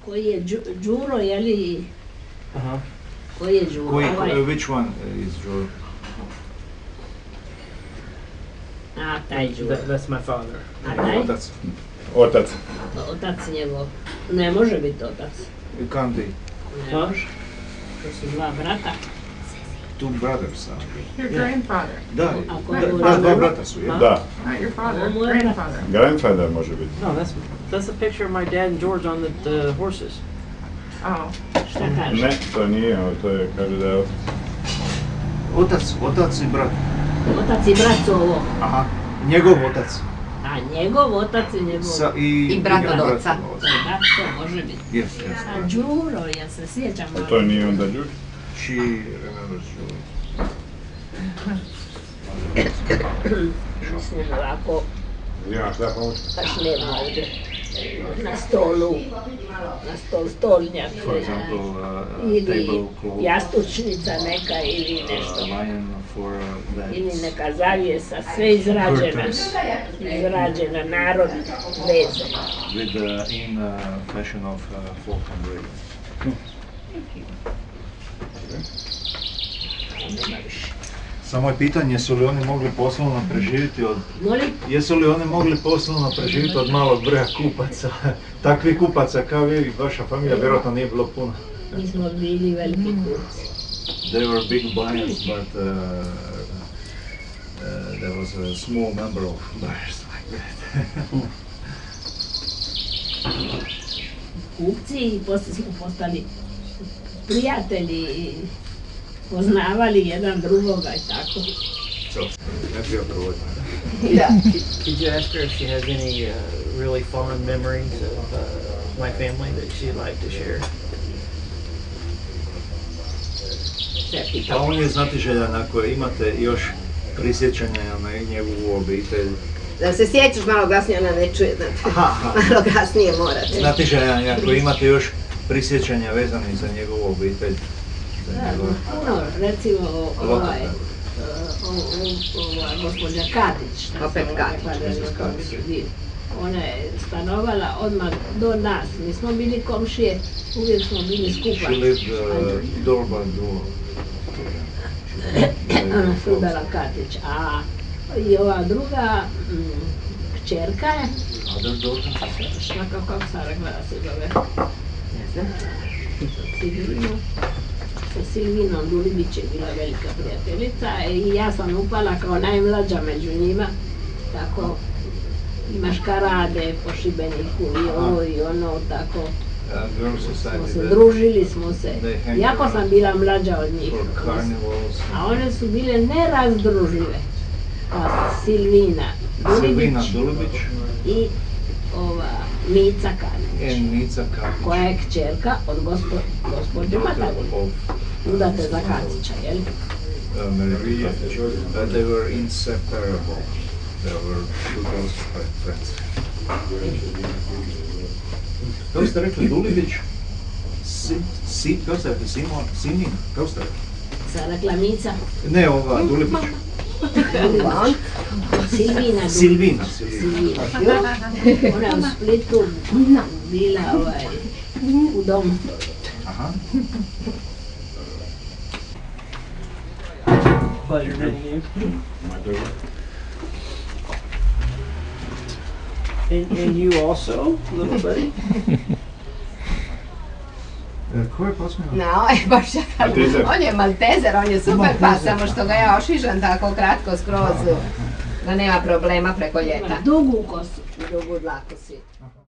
Koji je Đuro, je li? Koji je Đuro? Which one is Đuro? A, taj Đuro. That's my father. A taj? Otac. Otac njegov. Ne može biti otac. It can't be. Ne može. To su dva brata. Two brothers. Your grandfather. Da, dva brata su. Da. Not your father, grandfather. Grandfather može biti. No, that's a picture of my dad and George on the horses. Oh. Šta kaže? Ne, to nije, to je, kaže da je Otac i brat. Otac i brat su ovo. Aha, njegov otac. A njegov otac i njegov... I brat od oca. Da, to može biti. Yes. A Đuro, ja se sjećam. A to nije onda Đuro? She remembers Đuro. Mislim ovako, Ima šta pomoći? baš nema ovdje. Na stolu, stolnjak, For example, ili table cloth, jastučnica neka ili nešto. lion for that. Ili neka zavijesa, sve izrađena, narod veze. With in fashion of folk and Samo je pitanje jesu li oni mogli poslovno preživjeti od malog broja kupaca. Takvih kupaca kao vi i vaša familija vjerojatno nije bilo puno. Mi smo bili veliki kupci. They were big buyers, but there was a small number of buyers like that. Kupci i poslije smo postali prijatelji i poznavali jedan drugoga i tako. Could you ask her if she has any really fond memories of my family that she'd like to share? A on je znatiželjan ako imate još prisjećanja na njegovu obitelj. Da se sjećaš malo glasnije, ona ne čuje, malo glasnije morate. Znatiželjan ako imate još prisjećanja vezanih za njegovu obitelj. Puno, recimo ova gospođa Katić. Opet Katić. Ona je stanovala odmah do nas, mi smo bili komšije, uvijek smo bili skupa. She lived door by door. Sudara Katić, a i ova druga kćerka je, kako sam rekla da se zove, sa Silvinom Dulibić je bila velika prijateljica i ja sam upala kao najmlađa među njima, tako i maškarade po Šibeniku i ovo i ono, tako smo se družili smo se, iako sam bila mlađa od njih, a one su bile nerazdružive, pa Silvina Dulibić i ova Mica Katić, koja je kćerka od gospođe Matanović, udate za Katića, jel? They were inseparable. They were two close friends. Kako ste rekli, Dulibić? Kako ste rekli, Simin? Kako ste rekli? Sam rekla Mica. Ne, ova, Dulibić. Silvina. Ona je u Splitu bila u domu. Aha. Pleasure meeting you. And you also, little buddy? Ko je posmijao? No, baš on je Maltezer, on je super pas, samo što ga ja ošižam tako kratko skroz, da nema problema preko ljeta. Dugu kosu. Dugu dlaku si.